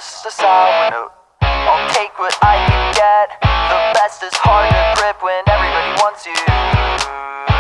just a sour note. I'll take what I can get. The best is hard to grip when everybody wants you.